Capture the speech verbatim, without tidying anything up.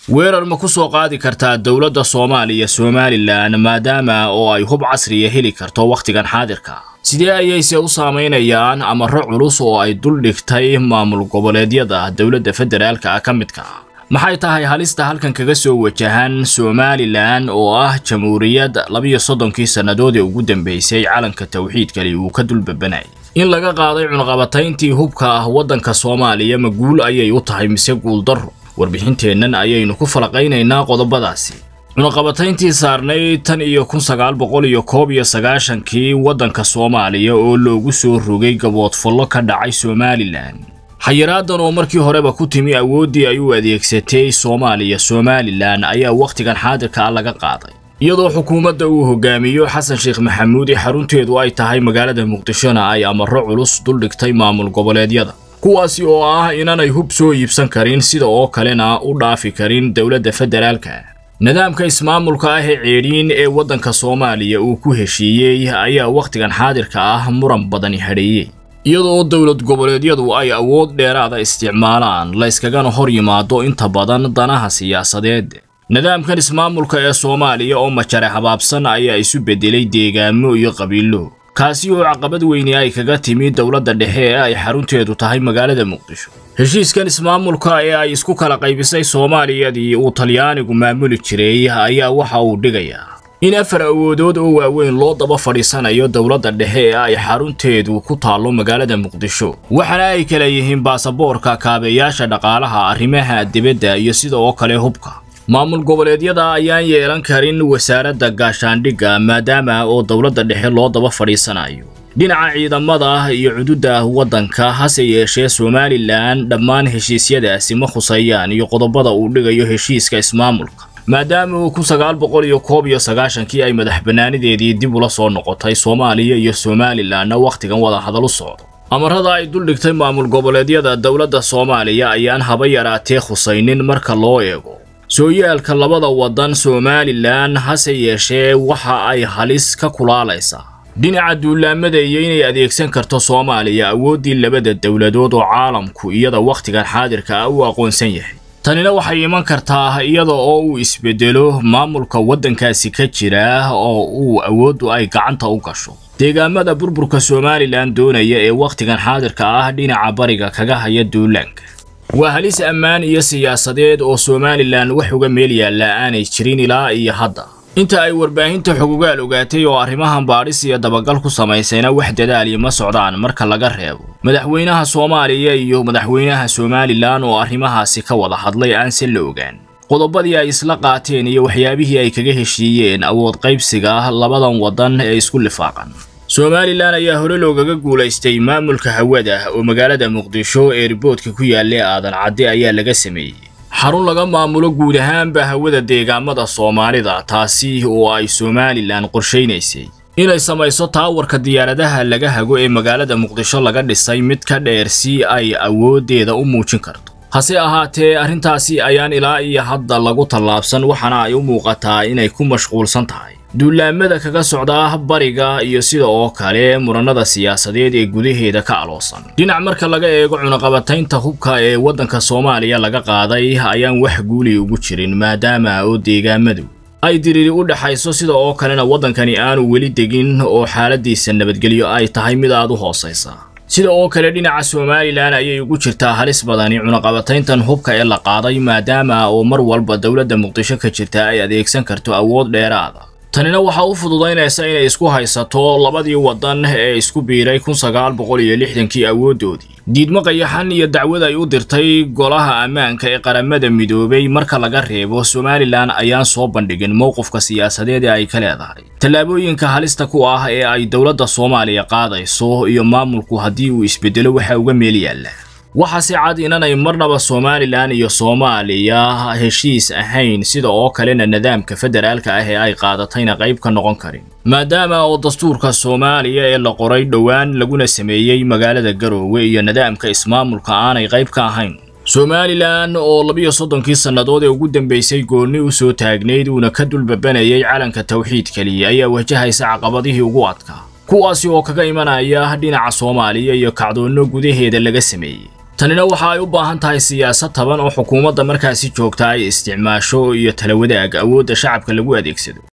weerar ma ku soo qaadi kartaa dawladda Soomaaliya Somaliland maadaama oo ay hub casri ah heli karto waqtigan xaadirka sidee ayay se u saameynayaan amarro culus oo ay dul dhigtay maamul goboleedyada dawladda federaalka ah ka midka maxay tahay halista halkan kaga soo wajahan Somaliland oo ah jamhuuriyad laba iyo soddon sanadood ee ugu dambeysay calanka tawxiidka li uu ka dulbabanay in laga qaaday cunqabatayntii hubka ah wadanka Soomaaliya ma guul ayay u tahay mise guul darro warbixinteennan ayaynu ku falaqaynaynaa qodobadaasi cunqabatayntii saarnay tan iyo kun sagaal boqol iyo koob iyo sagaashan kii wadanka Soomaaliya oo loogu soo rogay gabood fullo ka dhacay Somaliland xayiraadan oo markii horeba ku timi awoodii ay u adeegsatay Soomaaliya Somaliland ayaa waqtigan xaadirka laga qaaday iyadoo xukuumadda uu hogaamiyo Xasan Sheekh Maxamuud xarunteedu ay tahay magaalada Muqdisho ay amarro culus dul dhigtay maamul goboleedyada kuwaasi oo ah inanay hub soo iibsan karin sida oo kalena u dhaafi karin dawladda federaalka nidaamka ismaamulka ah ee ceeriin ee wadanka Soomaaliya uu ku heshiiyay ayaa waqtigan xaadirka ah muran badan hareeyay iyadoo dawlad goboleedyadu ay awood dheeraad isticmaalaan la iskagana hor yimaado inta badan danaha siyaasadeed nidaamkan ismaamulka ee Soomaaliya oo majare habaabsan ayaa isu bedelay deegaamo iyo qabiilo kaasi oo caqabad weyn ay kaga timi dawladda dhexe ee ay xarunteedu tahay magaalada Muqdisho heshiiskan ismaamulka ee ay isku kala qaybisay Soomaaliyadii uu Talyaanigu maamuli jiray ayaa waxa uu dhigayaa in afar awoodood oo waaweyn loo daba fadhiisanayo dawladda dhexe ee ay xarunteedu ku taalo magaalada Muqdisho waxana ay kala yihiin baasaboorka kaabeyaasha dhaqaalaha arrimaha dibadda iyo sidoo kale hubka maamul goboleedyada ayaan yeelan karin wasaaradda gaashaandhigga maadaama oo dawladda dhexe loo daba fadhiisanayo dhinaca ciidamada iyo xuduudda wadanka hase yeeshee Somaliland dhammaan heshiisyadaasi ma khusayaan iyo qodobada uu dhigayo heshiiska ismaamulka maadaama uu kun sagaal boqol iyo koob iyo sagaashan kii ay madax banaanideedii dib ula soo noqotay Soomaaliya iyo Somaliland waqtigan wada hadal u socdo amarada ay dul dhigtay maamul goboleedyada dawladda Soomaaliya ayaan haba yaraatee khusaynin marka loo eego sooyaalka labada wadan Somaliland hase yeeshee waxa ay halis ka kulaalaysaa dhinaca duulaamada iyo inay adeegsan karto Soomaaliya awoodii labada dawladood oo caalamku iyada waqtigan xaadirka ah uu aqoonsan yahay tanina waxay iman kartaa iyada oo uu isbedelo maamulka wadankaasi ka jira oo uu awoodu ay gacanta u gasho deegaamada burburka Somaliland doonaya ee waqtigan xaadirka ah dhinaca bariga kaga haya duulaanka waa halis ammaan iyo siyaasadeed oo Somaliland wax uga meel yaala aanay jirin ilaa iyo hadda inta ay warbaahinta xuquuqaal ogaatay oo arrimahan baadhis iyo dabagal ku samaysayna wax dadaal ma socdaan marka laga reebo madaxweynaha Soomaaliya iyo madaxweynaha Somaliland oo arrimahaasi ka wada hadlay aan si la ogaan qodobadii ay isla qaateen iyo waxyaabihii ay kaga heshiiyeen awood qaybsiga labadan wadan ee isku lifaaqan Somaliland ayaa hore loogaga guuleystay maamulka hawada oo magaalada Muqdisho ee riboodka ku yaalay aadan cadde ayaa laga sameeyay xarun laga maamulo guud ahaanba hawada deegaamada Soomaalida taasi oo ay Somaliland qorsheynaysay inay samayso taawarka diyaaradaha laga hago ee magaalada Muqdisho laga dhisay mid ka dheer si ay awoodeeda u muujin karto hase ahaatee arrintaasi ayaan ilaa iyo hadda lagu tallaabsan waxana ay u muuqataa inay ku mashquulsan tahay duulaamada kaga socda bariga iyo sida oo kale muranada siyaasadeed ee gudaheeda ka aloosan dhinac marka laga eego cunaqabataynta hubka ee wadanka Soomaaliya laga qaaday ayaan wax guuli ugu jirin maadaama oo deegaamadu ay diriri u dhaxayso sida oo kalena wadankani aanu weli degin oo xaaladiisa nabadgelyo ay tahay mid aad u hooseysa sida oo kale dhinaca Somaliland ayay ugu jirtaa halis badani cunaqabatayntan hubka ee la qaaday maadaama oo mar walba dawladda Muqdisho ka jirta ay adeegsan karto awood dheeraad tanina waxa uu fududaynaysaa inay isku haysato labadii wadan ee isku biiray kun sagaal boqol iyo lixdan kii awoodoodii diidmo qayaxan iyo dacwad ay u dirtay golaha ammaanka ee qaramada midoobay marka laga reebo Somaliland ayaan soo bandhigin mowqifka siyaasadeed ee ay ka leedahay talaabooyinka halista ku ah ee ay dawladda Soomaaliya qaadayso iyo maamulku hadii uu isbedelo waxa uga meel yaala waxa si cad inay marnaba Somaliland iyo Soomaaliya heshiis ahayn sida oo kalena nidaamka federaalka ah ee ay qaadatayna qayb ka noqon karin maadaama oo dastuurka Soomaaliya ee la qoray dhawaan laguna sameeyay magaalada Garowe iyo nidaamka ismaamulka aanay qayb ka ahayn Somaliland oo laba iyo soddon sanadood ee ugu dambeysay gooni u soo taagneyd una ka dulbabanayay calanka tawxiidka li ayaa wajahaysa caqabadihii ugu adkaa kuwaasi oo kaga imanaya dhinaca Soomaaliya iyo kacdoonno gudaheeda laga sameeyay tanina waxa ay u baahan tahay siyaasad taban oo xukuumadda markaasi joogta ay isticmaasho iyo tala wadaag awoodda shacabka lagu adeegsado.